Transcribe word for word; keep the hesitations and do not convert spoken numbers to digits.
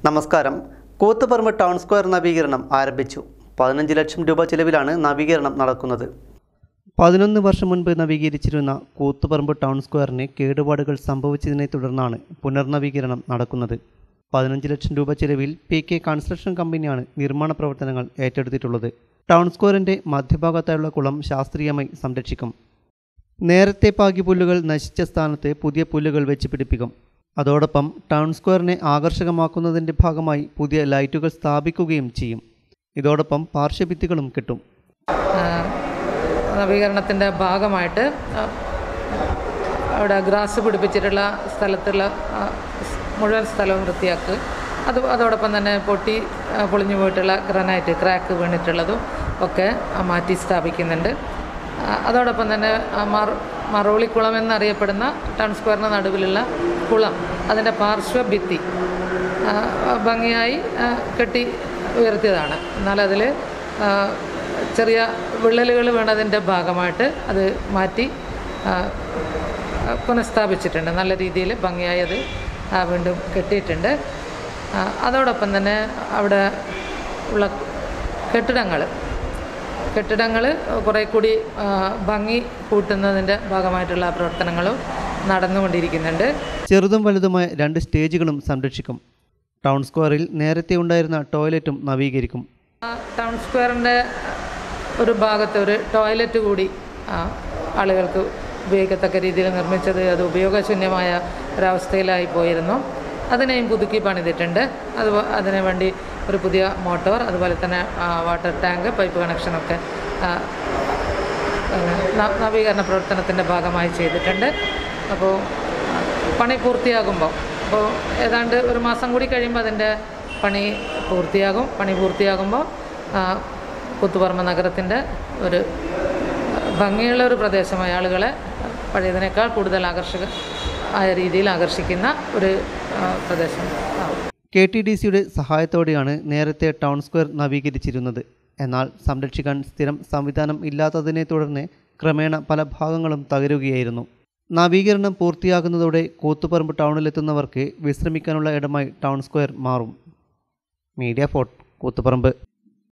നമസ്കാരം. Koothuparamba town square നവീകരണം ആരംഭിച്ചു. പതിനഞ്ച് ലക്ഷം രൂപ ചെലവിലാണ് നവീകരണം നടക്കുന്നത്. പതിനൊന്ന് വർഷം മുൻപ് നവീകരിച്ചിരുന്ന കൂത്തുപറമ്പ് ടൗൺ സ്ക്വയറിന് കേടുപാടുകൾ സംഭവിച്ചതിനെ തുടർന്നാണ് പുനർനവീകരണം നടക്കുന്നത്. പതിനഞ്ച് ലക്ഷം രൂപ ചെലവിൽ പി കെ കൺസ്ട്രക്ഷൻ കമ്പനിയാണ് നിർമ്മാണ പ്രവർത്തനങ്ങൾ ഏറ്റെടുത്തിട്ടുള്ളത്. ടൗൺ സ്ക്വയറിൻ്റെ മധ്യഭാഗത്തായുള്ള കുളം ശാസ്ത്രീയമായി സംരക്ഷിക്കും. നേരത്തെ പാകിയ പുല്ലുകൾ നശിച്ച സ്ഥാനത്ത് പുതിയ പുല്ലുകൾ വെച്ച് പിടിപ്പിക്കും. അതോടൊപ്പം ടൗൺ സ്ക്വയറിനെ ആകർഷകമാക്കുന്നതിൻ്റെ ഭാഗമായി പുതിയ ലൈറ്റുകൾ സ്ഥാപിക്കുകയും ചെയ്യും. ഇതോടൊപ്പം പാർശ്വഭിത്തികളും കിട്ടും. നവീകരണത്തിൻ്റെ ഭാഗമായിട്ട് അവിടെ ഗ്രാസ് പിടിപ്പിച്ചിട്ടുള്ള സ്ഥലത്തുള്ള മുഴുവൻ സ്ഥലവും വൃത്തിയാക്കുക. അത് അതോടൊപ്പം തന്നെ പൊട്ടി പൊളിഞ്ഞു പോയിട്ടുള്ള ഗ്രാനൈറ്റ് ക്രാക്ക് വീണിട്ടുള്ളതും ഒക്കെ മാറ്റി സ്ഥാപിക്കുന്നുണ്ട്. അതോടൊപ്പം തന്നെ മർ മറോളിക്കുളം എന്നറിയപ്പെടുന്ന ടൗൺ സ്ക്വയറിന് നടുവിലുള്ള കുളം, അതിൻ്റെ പാർശ്വഭിത്തി ഭംഗിയായി കെട്ടി ഉയർത്തിയതാണ്. എന്നാൽ അതിൽ ചെറിയ വിള്ളലുകൾ വീണതിൻ്റെ ഭാഗമായിട്ട് അത് മാറ്റി പുനഃസ്ഥാപിച്ചിട്ടുണ്ട്. നല്ല രീതിയിൽ ഭംഗിയായി അത് വീണ്ടും കെട്ടിയിട്ടുണ്ട്. അതോടൊപ്പം തന്നെ അവിടെ ഉള്ള കെട്ടിടങ്ങൾ കെട്ടിടങ്ങൾ കുറേ കൂടി ഭംഗി കൂട്ടുന്നതിൻ്റെ ഭാഗമായിട്ടുള്ള പ്രവർത്തനങ്ങളും നടന്നുകൊണ്ടിരിക്കുന്നുണ്ട്. ചെറുതും വലുതുമായ രണ്ട് സ്റ്റേജുകളും സംരക്ഷിക്കും. ടൗൺ സ്ക്വയറിൽ നേരത്തെ ഉണ്ടായിരുന്ന ടോയ്ലറ്റും നവീകരിക്കും. ടൗൺ സ്ക്വയറിൻ്റെ ഒരു ഭാഗത്ത് ഒരു ടോയ്ലറ്റ് കൂടി ആളുകൾക്ക് ഉപയോഗിക്കത്തക്ക രീതിയിൽ നിർമ്മിച്ചത് അത് ഉപയോഗശൂന്യമായ ഒരവസ്ഥയിലായി പോയിരുന്നു. അതിനെയും പുതുക്കി പണിതിട്ടുണ്ട്. അത് അതിനു വേണ്ടി ഒരു പുതിയ മോട്ടോർ, അതുപോലെ തന്നെ വാട്ടർ ടാങ്ക്, പൈപ്പ് കണക്ഷനൊക്കെ നവീകരണ പ്രവർത്തനത്തിൻ്റെ ഭാഗമായി ചെയ്തിട്ടുണ്ട്. അപ്പോൾ പണി പൂർത്തിയാകുമ്പോൾ അപ്പോൾ ഏതാണ്ട് ഒരു മാസം കൂടി കഴിയുമ്പോൾ അതിൻ്റെ പണി പൂർത്തിയാകും. പണി പൂർത്തിയാകുമ്പോൾ കൂത്തുപറമ്പ് നഗരത്തിൻ്റെ ഒരു ഭംഗിയുള്ള ഒരു പ്രദേശമായ ആളുകളെ പഴയതിനേക്കാൾ കൂടുതൽ ആകർഷക ആയ രീതിയിൽ ആകർഷിക്കുന്ന ഒരു പ്രദേശം ആവും. കെ ടി ഡി സിയുടെ സഹായത്തോടെയാണ് നേരത്തെ ടൗൺ സ്ക്വയർ നവീകരിച്ചിരുന്നത്. എന്നാൽ സംരക്ഷിക്കാൻ സ്ഥിരം സംവിധാനം ഇല്ലാത്തതിനെ തുടർന്ന് ക്രമേണ പല ഭാഗങ്ങളും തകരുകയായിരുന്നു. നവീകരണം പൂർത്തിയാകുന്നതോടെ കൂത്തുപറമ്പ് ടൗണിലെത്തുന്നവർക്ക് വിശ്രമിക്കാനുള്ള ഇടമായി ടൗൺ സ്ക്വയർ മാറും. Media fort, Koothuparamba.